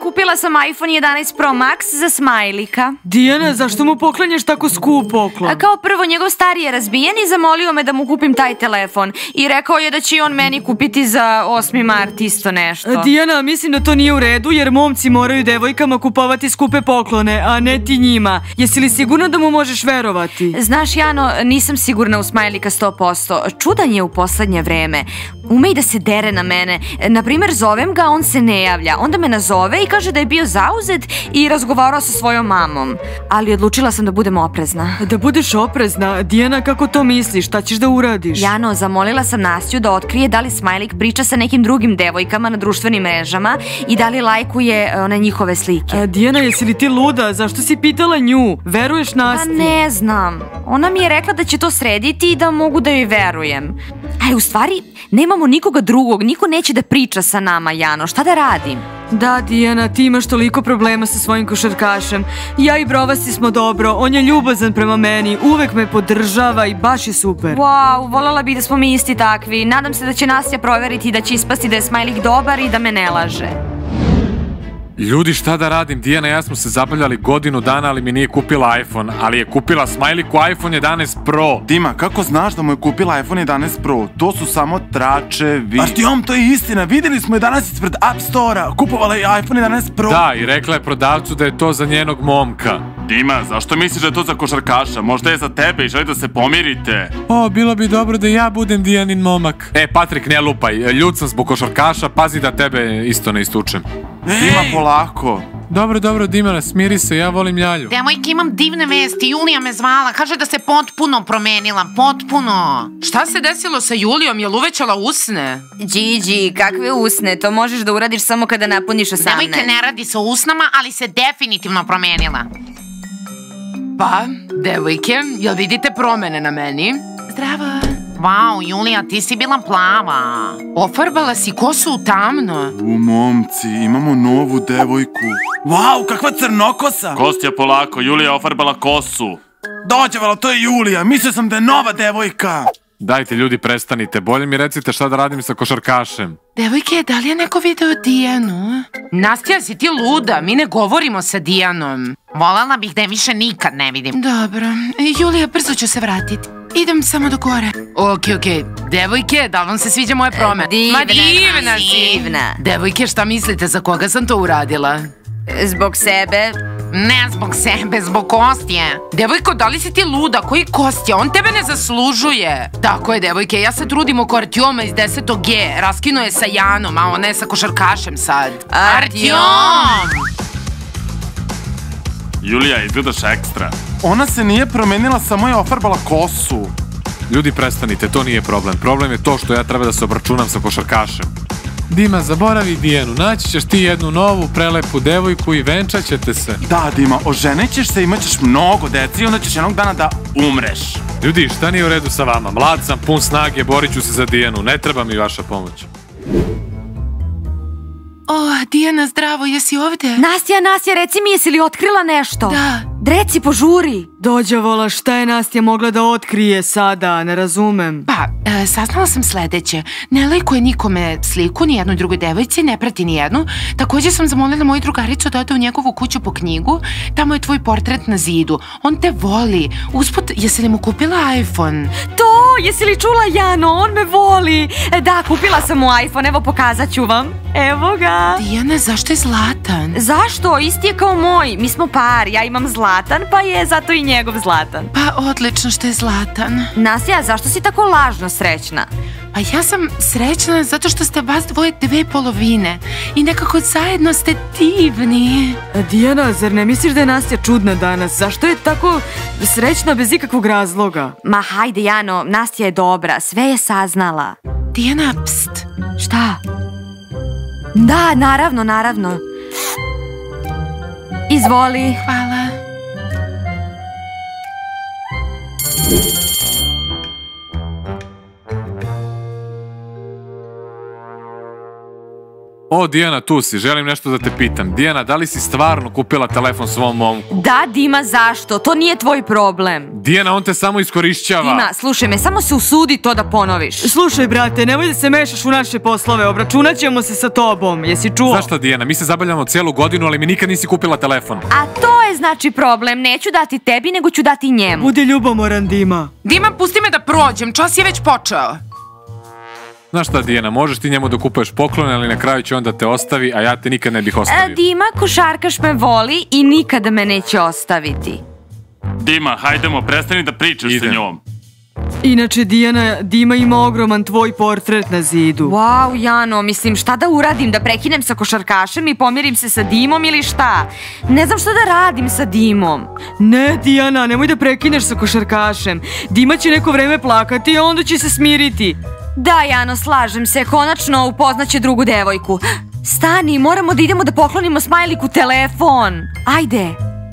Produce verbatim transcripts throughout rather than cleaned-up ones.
kupila sam iPhone jedanaest Pro Max za Smajlika. Dijana, zašto mu poklanjaš tako skup poklon? A kao prvo, njegov stari je razbijen i zamolio me da mu kupim taj telefon. I rekao je da će on meni kupiti za osmi mart isto nešto. Dijana, mislim da to nije u redu jer momci moraju devojkama kupovati skupe poklone, a ne ti njima. Jesi li sigurna da mu možeš verovati? Znaš, Jano, nisam sigurna u Smajlika sto posto. Čudan je u poslednje vreme. Ume i da se dere na mene. Naprimer, zovem ga, on se ne javlja. Onda me nazove i kaže da je bio zauzet i razgovarao sa svojom mamom. Ali odlučila sam da budem oprezna. Da budeš oprezna? Dijana, kako to misliš? Šta ćeš da uradiš? Jano, zamolila sam Nastju da otkrije da li Smajlik priča sa nekim drugim devojkama na društvenim mrežama i da li lajkuje one njihove slike. A, Dijana, jesi li ti luda? Zašto si pitala nju? Veruješ Nastji? Pa ne znam. Ona mi je rekla da će to srediti i da mogu da joj verujem. Ali u stvari nemamo nikoga drugog, niko neće da priča sa nama, Jano. Šta da radim? Da, Dijana, ti imaš toliko problema sa svojim košarkašem. Ja i Brovasti smo dobro, on je ljubazan prema meni, uvek me podržava i baš je super. Wow, voljela bih da smo mi isti takvi. Nadam se da će Nastja proveriti i da će ispasti da je Smajlik dobar i da me ne laže. Ljudi, šta da radim? Dijana i ja smo se zabavljali godinu dana, ali mi nije kupila iPhone, ali je kupila Smajliku iPhone jedanaest Pro. Dima, kako znaš da mu je kupila iPhone jedanaest Pro? To su samo tračevi. A štijom, to je istina. Videli smo je danas ispred App Store-a. Kupovala je iPhone jedanaest Pro. Da, i rekla je prodavcu da je to za njenog momka. Dima, zašto misliš da je to za košarkaša? Možda je za tebe i želi da se pomirite. O, bilo bi dobro da ja budem Dijanin momak. E, Patrik, ne lupaj. Ljud sam zbog košarkaša, pazi da tebe isto ne istučem. Dima, polako. Dobro, dobro, Dimana, smiri se, ja volim Ljalju. Devojke, imam divne vesti, Julija me zvala, kaže da se potpuno promenila, potpuno. Šta se desilo sa Julijom, je li uvećala usne? Điđi, kakve usne, to možeš da uradiš samo kada napuniš osamnaest. Devojke, ne radi se o usnama, ali se definitivno promenila. Pa, devojke, jel vidite promene na meni? Zdravo. Wow, Julija, ti si bila plava. Ofarbala si kosu u tamno. U, momci, imamo novu devojku. Wow, kakva crnokosa. Kostja, polako, Julija ofarbala kosu. Dođevalo, to je Julija, mislio sam da je nova devojka. Dajte, ljudi, prestanite, bolje mi recite šta da radim sa košarkašem. Devojke, da li je neko video Dijanu? Nastja, si ti luda, mi ne govorimo sa Dijanom. Volela bih da je više nikad ne vidim. Dobro, Julija, brzo ću se vratiti. Idem samo do gore. Okej, okej. Devojke, da li vam se sviđa moje promene? Divna, Ma divna si. divna. Devojke, šta mislite, za koga sam to uradila? Zbog sebe. Ne zbog sebe, zbog Kostje. Devojko, da li si ti luda? Koji Kostja? On tebe ne zaslužuje. Tako je, devojke, ja se trudim oko Artjoma iz desetog G. Raskinuo je sa Janom, a ona je sa košarkašem sad. Artjom! Julija, izgledaš ekstra. Ona se nije promenila, samo je ofarbala kosu. Ljudi, prestanite, to nije problem. Problem je to što ja treba da se obračunam sa košarkašem. Dima, zaboravi Dijanu, naći ćeš ti jednu novu, prelepu devojku i venčat ćete se. Da, Dima, oženit ćeš se, imat ćeš mnogo dece i onda ćeš jednog dana da umreš. Ljudi, šta nije u redu sa vama? Mlad sam, pun snage, borit ću se za Dijanu, ne treba mi vaša pomoć. O, Dijana, zdravo, jesi ovde? Nastja, Nastja, reci mi, jesi li otkrila nešto? Da. Reci, požuri. Dođavola, šta je Nastja mogla da otkrije sada, ne razumem. Pa, e, saznala sam sledeće. Ne lajkuje nikome sliku, ni jednoj drugoj devojci, ne prati ni jednu. Takođe sam zamolila moju drugaricu da ode u njegovu kuću po knjigu. Tamo je tvoj portret na zidu. On te voli. Usput, jesi li mu kupila iPhone? To, jesi li čula, Jano, on me voli. Da, kupila sam mu iPhone, evo pokazat ću vam. Evo ga. Dijana, zašto je zlatan? Zašto? Isti je kao moj. Mi smo par, ja imam zlatan, pa je zato i njegov zlatan. Pa, odlično što je zlatan. Nastja, zašto si tako lažno srećna? Pa ja sam srećna zato što ste vas dvoje dve polovine i nekako zajedno ste divni. Dijana, zar ne misliš da je Nastja čudna danas? Zašto je tako srećna bez ikakvog razloga? Ma hajde, Jano, Nastja je dobra, sve je saznala. Dijana, pst. Šta? Da, naravno, naravno. Izvoli. Hvala. O, Dijana, tu si, želim nešto da te pitam. Dijana, da li si stvarno kupila telefon svom momku? Da, Dima, zašto? To nije tvoj problem. Dijana, on te samo iskorišćava. Dima, slušaj me, samo se usudi to da ponoviš. Slušaj, brate, nemoj da se mešaš u naše poslove, obračunat ćemo se sa tobom, jesi čuo? Znaš šta, Dijana, mi se zabavljamo cijelu godinu, ali mi nikad nisi kupila telefon. A to je znači problem, neću dati tebi, nego ću dati njemu. Budi ljubomoran, Dima. Dima, pusti me da prođem, čas je već počeo. Znaš šta, Dijana, možeš ti njemu da kupuješ poklone, ali na kraju će on da te ostavi, a ja te nikad ne bih ostavio. E, Dima, košarkaš me voli i nikada me neće ostaviti. Dima, hajdemo, prestani da pričaš sa njom. Inače, Dijana, Dima ima ogroman tvoj portret na zidu. Wow, Jano, mislim, šta da uradim? Da prekinem sa košarkašem i pomirim se sa Dimom ili šta? Ne znam šta da radim sa Dimom. Ne, Dijana, nemoj da prekineš sa košarkašem. Dima će neko vreme plakati, a onda će se smiriti. Da, Jano, slažem se, konačno upoznaće drugu devojku. Stani, moramo da idemo da poklonimo Smajliku telefon. Ajde.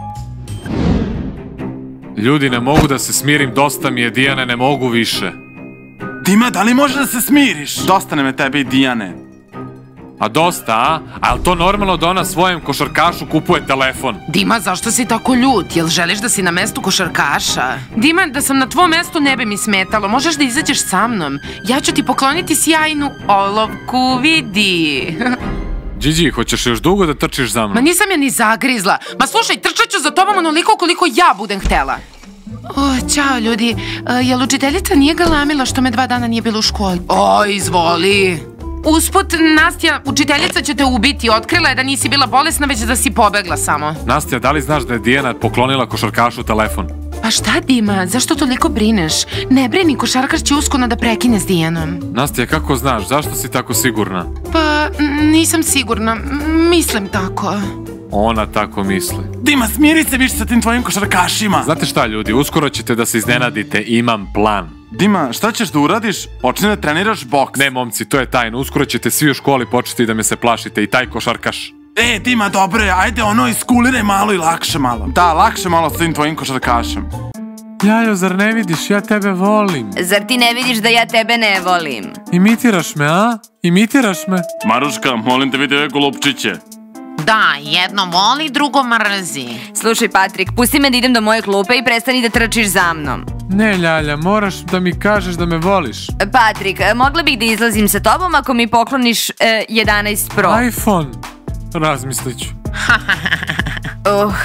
Ljudi, ne mogu da se smirim, dosta mi je, Dijane, ne mogu više. Dima, da li možeš da se smiriš? Dosta nam je tebe i Dijane. A dosta, a? A je to normalno da ona svojem košarkašu kupuje telefon? Dima, zašto si tako ljut? Jel želiš da si na mestu košarkaša? Dima, da sam na tvom mestu ne bi mi smetalo. Možeš da izađeš sa mnom. Ja ću ti pokloniti sjajnu olovku, vidi. Điđi, hoćeš još dugo da trčiš za mnom? Ma nisam je ni zagrizla. Ma slušaj, trčat ću za tobom onoliko koliko ja budem htela. O, ćao ljudi. Jel učiteljica nije galamila što me dva dana nije bilo u školi? O, izvoli. Usput, Nastja, učiteljica će te ubiti. Otkrila je da nisi bila bolesna, već da si pobegla samo. Nastja, da li znaš da je Dijana poklonila košarkašu telefon? Pa šta, Dima, zašto toliko brineš? Ne brini, košarkaš će uskoro da prekine s Dijanom. Nastja, kako znaš? Zašto si tako sigurna? Pa, nisam sigurna. Mislim tako. Ona tako misli. Dima, smiri se više sa tim tvojim košarkašima. Znate šta, ljudi, uskoro ćete da se iznenadite, imam plan. Dima, šta ćeš da uradiš? Počni da treniraš boks. Ne, momci, to je tajno. Uskoro ćete svi u školi početi da me se plašite i taj košarkaš. E, Dima, dobro je, ajde ono, iskuliraj malo i lakše malo. Da, lakše malo s tim tvojim košarkašem. Jajo, zar ne vidiš, ja tebe volim. Zar ti ne vidiš da ja tebe ne volim? Imitiraš me, a? Imitiraš me? Maruška, molim te vidi ove golupčiće. Da, jedno voli, drugo mrzi. Slušaj, Patrik, pusti me da idem do moje klupe i prestani da trčiš za mnom. Ne, Ljalja, moraš da mi kažeš da me voliš. Patrik, mogla bih da izlazim sa tobom ako mi pokloniš e, jedanaest Pro. iPhone. Razmislit ću. uh.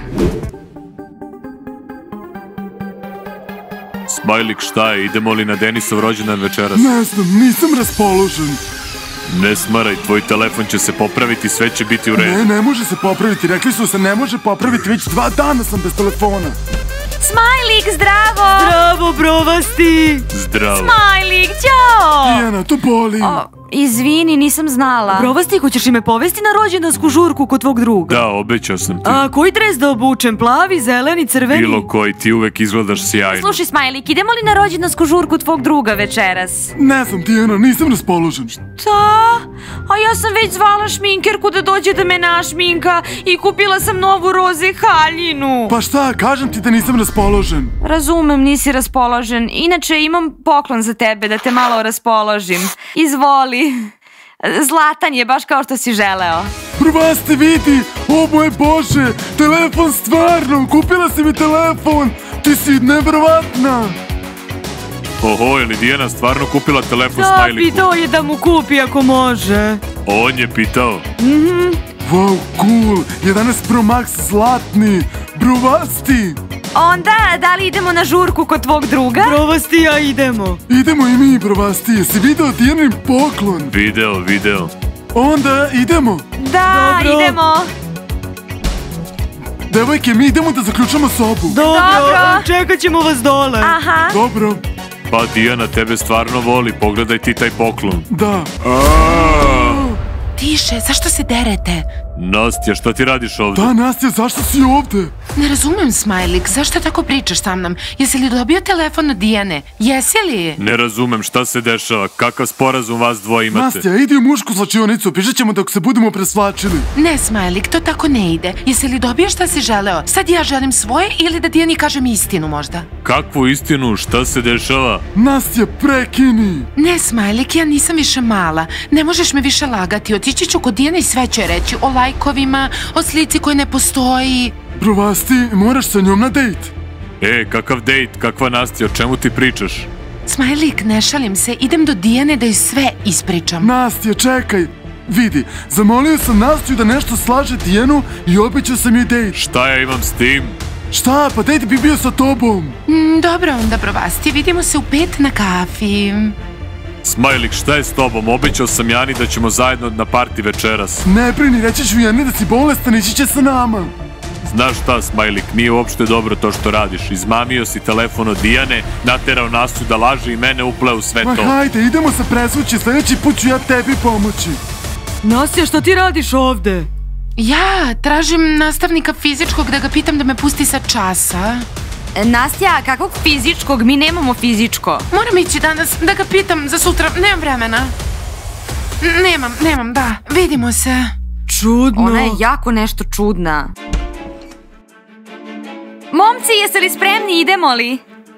Smajlik, šta je? Idemo li na Denisov rođendan večeras? Ne znam, nisam raspoložen. Ne smaraj, tvoj telefon će se popraviti, sve će biti u redu. Ne, ne može se popraviti, rekli su se ne može popraviti, već dva dana sam bez telefona. Smajlik, zdravo! Zdravo, brovasti! Zdravo. Smajlik, ćao! Dijana, to boli. O, izvini, nisam znala. Brovasti, hoćeš li me povesti na rođendansku žurku kod tvog druga? Da, obećao sam ti. A koji dres da obučem? Plavi, zeleni, crveni? Bilo koji, ti uvek izgledaš sjajno. Slušaj, Smajlik, idemo li na rođendansku žurku tvog druga večeras? Ne znam, Dijana, nisam raspoložen. Šta? A ja sam već zvala šminkerku da dođe da me našminka i kupila sam novu roze haljinu. Pa šta, kažem ti da nisam raspoložen. Razumem, nisi raspoložen. Inače, imam poklon za tebe da te malo raspoložim. Izvoli. Zlatan je, baš kao što si želeo. Brovasti, vidi, o moj Bože, telefon stvarno, kupila si mi telefon, ti si nevjerovatna. Oho, je li Dijana stvarno kupila telefon Da, Smajliku? pitao je da mu kupi ako može. On je pitao. Wow, cool, jedanaest Pro Max zlatni, Brovasti. Onda, da li idemo na žurku kod tvog druga? Brovasti, ja idemo. Idemo i mi, Brovasti, jesi video Dijanin poklon? Video, video. Onda idemo. Da, Dobro. idemo. Devojke, mi idemo da zaključamo sobu. Dobro, Dobro. čekat ćemo vas dole. Aha. Dobro, Pa Dijana tebe stvarno voli, pogledaj ti taj poklon. da. Tiše, zašto se derete? Nastja, šta ti radiš ovde? Da, Nastja, zašto si ovde? Ne razumem, Smajlik, zašto tako pričaš sa mnom? Jesi li dobio telefon od Dijane? Jesi li? Ne razumem šta se dešava, kakav sporazum vas dvoje imate? Nastja, idi u mušku slačionicu, pišat ćemo dok se budemo presvlačili. Ne, Smajlik, to tako ne ide. Jesi li dobio šta si želeo? Sad ja želim svoje ili da Dijani kažem istinu možda? Kakvu istinu, šta se dešava? Nastja, prekini. Ne, Smajlik, ja nisam više mala. Ne možeš me više lagati, otići ići ću kod Dijane i sve ću joj reći o lajkovima, o slici koja ne postoji. Brovasti, moraš sa njom na dejt. E, kakav dejt, kakva Nastja, o čemu ti pričaš? Smajlik, ne šalim se, idem do Dijane da joj sve ispričam. Nastja, čekaj. Vidi, zamolio sam Nastju da nešto slaže Dijanu i obećao sam joj dejt. Šta ja imam s tim? Šta, pa dejt bi bio sa tobom. Mm, dobro onda, Brovasti, vidimo se u pet na kafi. Smajlik, šta je s tobom? Obećao sam Jani da ćemo zajedno na parti večeras. Ne brini, reći ću Jani da si bolestan, ići će sa nama. Znaš šta, Smajlik, nije uopšte dobro to što radiš. Izmamio si telefon od Dijane, naterao Nastju da laže i mene upleo u sve to. Ma hajde, idemo se presvući, sljedeći put ću ja tebi pomoći. Nastja, šta ti radiš ovde? Ja tražim nastavnika fizičkog da ga pitam da me pusti sa časa. Nastja, kakvog fizičkog? Mi nemamo fizičko. Moram ići danas da ga pitam za sutra, nemam vremena. N- Nemam, nemam, da, vidimo se. Čudno. Ona je jako nešto čudna. Momci, jeste li spremni? Idemo li?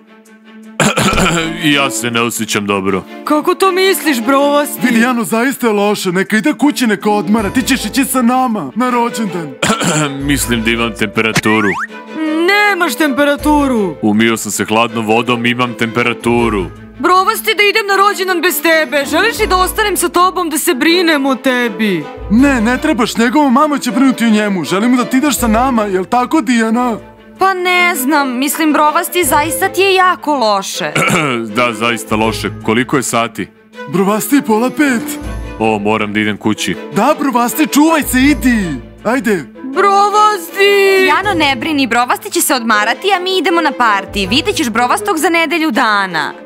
Ja se ne osjećam dobro. Kako to misliš, Brovasti? Vidi, Jano, zaista je loše, neka ide kući, neka odmara, ti ćeš ići sa nama na rođendan. Mislim da imam temperaturu. Nemaš temperaturu. Umio sam se hladnom vodom, imam temperaturu. Brovasti, da idem na rođendan bez tebe. Želiš li da ostanem sa tobom da se brinem o tebi? Ne, ne trebaš, njegova mama će brinuti o njemu. Želimo da ti ideš sa nama, jel tako, Dijana? Pa ne znam, mislim, Brovasti, zaista ti je jako loše. Da, zaista loše. Koliko je sati? Brovasti, pola pet. O, moram da idem kući. Da, Brovasti, čuvaj se, idi. Ajde. Brovasti! Jano, ne brini, Brovasti će se odmarati, a mi idemo na parti. Vidjet ćeš Brovastog za nedelju dana.